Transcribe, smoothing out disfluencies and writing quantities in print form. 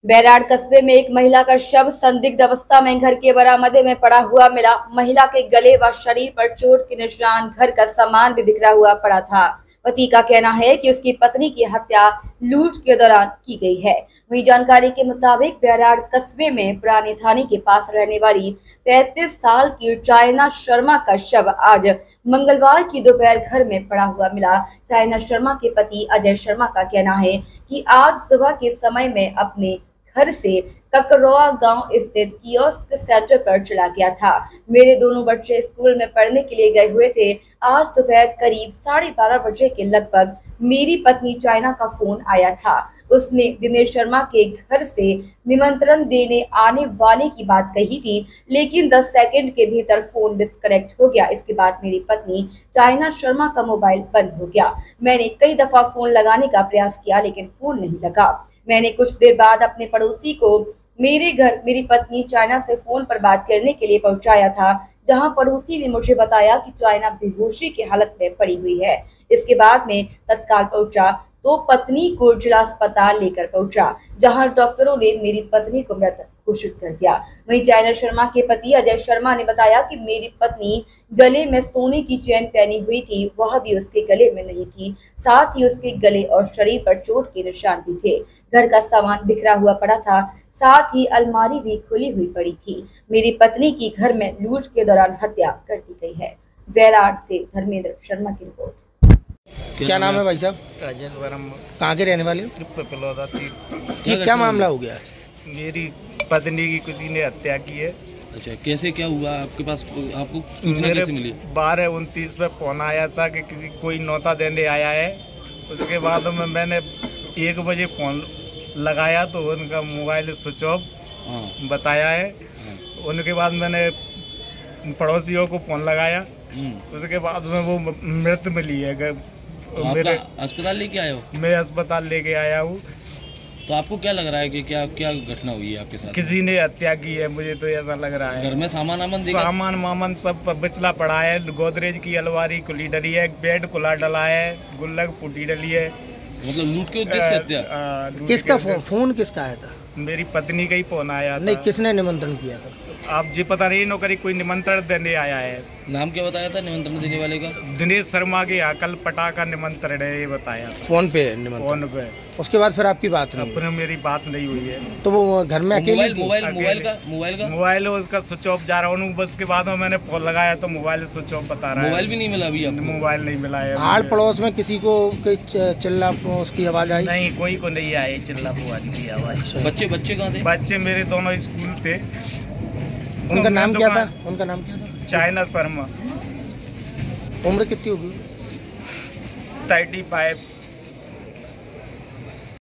बैराड़ कस्बे में एक महिला का शव संदिग्ध अवस्था में घर के बरामदे में पड़ा हुआ मिला। महिला के गले व शरीर पर चोट के निशान, घर का सामान भी बिखरा हुआ पड़ा था। पति का कहना है कि उसकी पत्नी की हत्या लूट के दौरान की गई है। वही जानकारी के मुताबिक बैराड़ कस्बे में पुराने थाने के पास रहने वाली 35 साल की चाइना शर्मा का शव आज मंगलवार की दोपहर घर में पड़ा हुआ मिला। चाइना शर्मा के पति अजय शर्मा का कहना है कि आज सुबह के समय में अपने घर से ककरोआ गांव स्थित कियोस्क सेंटर पर चला गया था। मेरे दोनों बच्चे स्कूल में पढ़ने के लिए गए हुए थे। आज दोपहर करीब 12:30 बजे के लगभग मेरी पत्नी चाइना का फोन आया था। उसने दिनेश शर्मा के घर से निमंत्रण देने आने वाले की बात कही थी, लेकिन 10 सेकंड के भीतर फोन डिस्कनेक्ट हो गया। इसके बाद मेरी पत्नी चाइना शर्मा का मोबाइल बंद हो गया। मैंने कई दफा फोन लगाने का प्रयास किया, लेकिन फोन नहीं लगा। मैंने कुछ देर बाद अपने पड़ोसी को मेरे घर मेरी पत्नी चाइना से फोन पर बात करने के लिए पहुंचाया था, जहां पड़ोसी ने मुझे बताया कि चाइना बेहोशी की हालत में पड़ी हुई है। इसके बाद में तत्काल पहुंचा तो पत्नी को जिला अस्पताल लेकर पहुंचा, जहां डॉक्टरों ने मेरी पत्नी को मृत घोषित कर दिया। वहीं चाइना शर्मा के पति अजय शर्मा ने बताया कि मेरी पत्नी गले में सोने की चेन पहनी हुई थी, वह भी उसके गले में नहीं थी। साथ ही उसके गले और शरीर पर चोट के निशान भी थे। घर का सामान बिखरा हुआ पड़ा था, साथ ही अलमारी भी खुली हुई पड़ी थी। मेरी पत्नी की घर में लूट के दौरान हत्या कर दी गई है। बैराड़ से धर्मेंद्र शर्मा की रिपोर्ट। क्या नाम है भाई साहब? राजेश वर्मा। कहाँ के रहने वाले हो? पिपलौदा थी। ये क्या मामला हो गया? मेरी पत्नी की किसी ने हत्या की है। अच्छा, कैसे क्या हुआ आपके पास? आपको सूचना कैसे मिली? 12:29 पे फोन आया था कि किसी कोई नौता देने आया है। उसके बाद में मैंने 1 बजे फोन लगाया तो उनका मोबाइल स्विच ऑफ बताया है। उनके बाद मैंने पड़ोसियों को फोन लगाया। उसके बाद में वो मृत मिली है। मेरे अस्पताल लेके आए हो? मैं अस्पताल लेके आया हूँ। तो आपको क्या लग रहा है कि क्या क्या घटना हुई है आपके साथ? किसी ने हत्या की है, मुझे तो ऐसा लग रहा है। घर में सामान वामान सब बिचला पड़ा है। गोदरेज की अलमारी खुली डली है, बेड खुला डला है, गुल्लक फूटी डली है। मतलब लूट के उद्देश्य से हत्या? किसका फोन किसका आया था? मेरी पत्नी का ही फोन आया था। नहीं, किसने निमंत्रण किया था? आप जी पता नहीं, नौकरी कोई निमंत्रण देने आया है। नाम क्या बताया था निमंत्रण देने वाले का? दिनेश शर्मा के यहाँ कल पटाखा निमंत्रण है, ये बताया था। फोन पे निमंत्रण? फोन पे। उसके बाद फिर आपकी बात नहीं? अपने मेरी बात नहीं हुई है। तो वो घर में अकेले थी? मोबाइल उसका स्विच ऑफ जा रहा हूँ। बस के बाद में मैंने फोन लगाया तो मोबाइल स्विच ऑफ बता रहा है। मोबाइल भी नहीं मिला अभी आपको? मोबाइल नहीं मिला है। आड़ पड़ोस में किसी को चिल्ला उसकी आवाज आई? नहीं, कोई को नहीं आई चिल्ला की आवाज। बच्चे कहाँ थे? बच्चे मेरे दोनों स्कूल थे। उनका नाम क्या था? उनका नाम क्या था? चाइना शर्मा। उम्र कितनी होगी? 35।